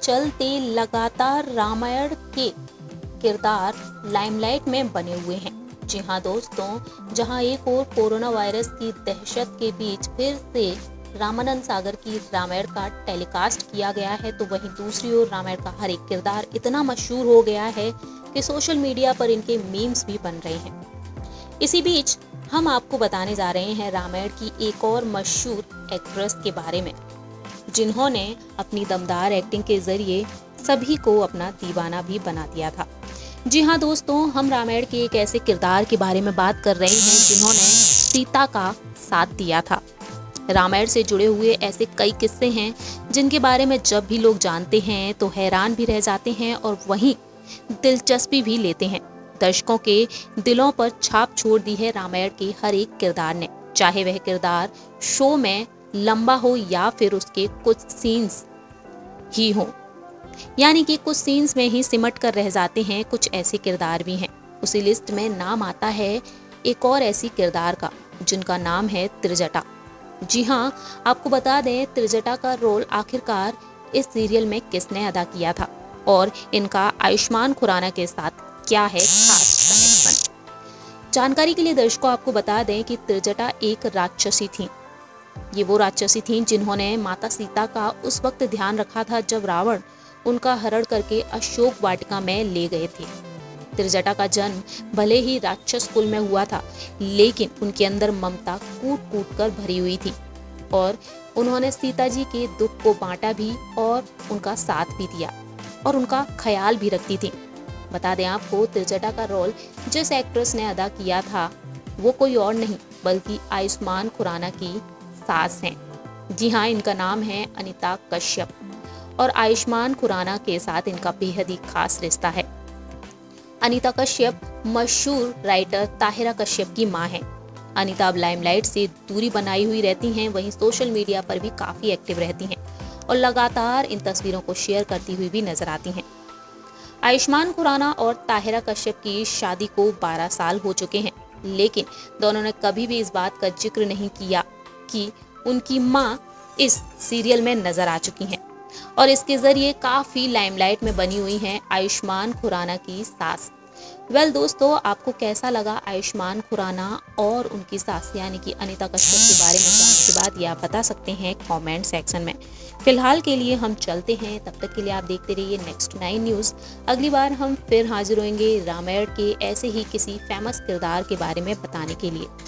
चलते लगातार रामायण के किरदार लाइमलाइट में बने हुए हैं। जी हाँ दोस्तों, जहां एक और कोरोना वायरस की दहशत के बीच फिर से रामानंद सागर की रामायण का टेलीकास्ट किया गया है, तो वहीं दूसरी ओर रामायण का हर एक किरदार इतना मशहूर हो गया है कि सोशल मीडिया पर इनके मीम्स भी बन रहे हैं। इसी बीच हम आपको बताने जा रहे हैं रामायण की एक और मशहूर एक्ट्रेस के बारे में, जिन्होंने अपनी दमदार एक्टिंग के जरिए सभी को अपना दीवाना भी बना दिया था। जी हाँ दोस्तों, हम रामायण के एक ऐसे किरदार के बारे में बात कर रहे हैं जिन्होंने सीता का साथ दिया था। रामायण से जुड़े हुए ऐसे कई किस्से हैं जिनके बारे में जब भी लोग जानते हैं तो हैरान भी रह जाते हैं और वहीं दिलचस्पी भी लेते हैं। दर्शकों के दिलों पर छाप छोड़ दी है रामायण के हर एक किरदार ने, चाहे वह किरदार शो में लंबा हो या फिर उसके कुछ सीन्स ही हो, यानी कि कुछ सीन्स में ही सिमट कर रह जाते हैं। कुछ ऐसे किरदार भी हैं। उसी लिस्ट में नाम आता है एक और ऐसी किरदार का जिनका नाम है त्रिजटा। जी हाँ, आपको बता दें त्रिजटा का रोल आखिरकार इस सीरियल में किसने अदा किया था और इनका आयुष्मान खुराना के साथ क्या है खास कनेक्शन। जानकारी के लिए दर्शकों आपको बता दें कि त्रिजटा एक राक्षसी थी। ये वो राक्षसी थी जिन्होंने माता सीता का उस वक्त ध्यान रखा था जब रावण उनका हरण करके अशोक वाटिका में ले गए थे। त्रिजटा का जन्म भले ही राक्षस कुल में हुआ था, लेकिन उनके अंदर ममता कूट कूट कर भरी हुई थी और उन्होंने सीता जी के दुख को बांटा भी और उनका साथ भी दिया और उनका ख्याल भी रखती थी। बता दें आपको, त्रिजटा का रोल जिस एक्ट्रेस ने अदा किया था वो कोई और नहीं बल्कि आयुष्मान खुराना की सास हैं। जी हाँ, इनका नाम है अनीता कश्यप और आयुष्मान खुराना के साथ इनका बेहद ही खास रिश्ता है। अनीता कश्यप मशहूर राइटर ताहिरा कश्यप की मां हैं। अनीता अब लाइमलाइट से दूरी बनाई हुई रहती हैं, वहीं सोशल मीडिया पर भी काफी एक्टिव रहती हैं और लगातार इन तस्वीरों को शेयर करती हुई भी नजर आती हैं। आयुष्मान खुराना और ताहिरा कश्यप की शादी को 12 साल हो चुके हैं, लेकिन दोनों ने कभी भी इस बात का जिक्र नहीं किया कि उनकी मां इस सीरियल में नजर आ चुकी हैं और इसके जरिए काफी लाइमलाइट में बनी हुई हैं आयुष्मान खुराना की सास। दोस्तों, आपको कैसा लगा आयुष्मान खुराना और उनकी सास यानी कि अनीता कश्यप के बारे में जानने के बाद ये आप बता सकते हैं कमेंट सेक्शन में। फिलहाल के लिए हम चलते हैं, तब तक के लिए आप देखते रहिए नेक्स्ट 9 न्यूज़। अगली बार हम फिर हाजिर होंगे रामायण के ऐसे ही किसी फेमस किरदार के बारे में बताने के लिए।